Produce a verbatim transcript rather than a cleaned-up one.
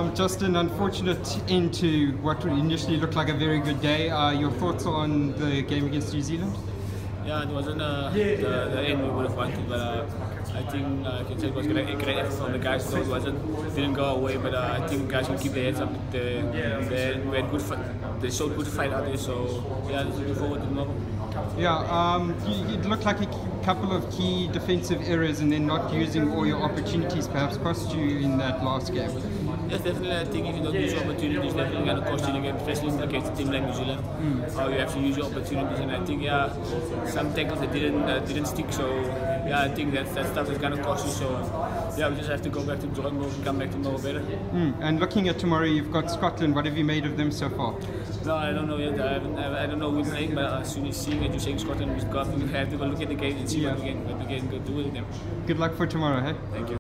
Well, Justin, unfortunate end to what initially looked like a very good day. Uh, your thoughts on the game against New Zealand? Yeah, it wasn't uh, the, the end we would have wanted, but uh, I think uh, I can say it was a great, a great effort from the guys. So it wasn't didn't go away, but uh, I think guys can keep their heads up. They, they, we had good fight, they showed good fight out there. So yeah, looking forward to tomorrow. Yeah, um, you, it looked like a couple of key defensive errors, and then not using all your opportunities perhaps cost you in that last game. Yes, definitely. I think if you don't use your opportunities, definitely going to cost you the game, especially against a team like New Zealand. Mm. How you have to use your opportunities, and I think yeah, some tackles that didn't uh, didn't stick. So yeah, I think that that stuff is going to cost you. So yeah, we just have to go back to the drawing board and come back tomorrow better. Mm. And looking at tomorrow, you've got Scotland. What have you made of them so far? No, I don't know yet. I haven't. I don't know who's playing, but as soon as seeing it, you're saying Scotland, we've got we have to go look at the game and see yeah. what we can what we can go do with them. Good luck for tomorrow, hey? Thank you.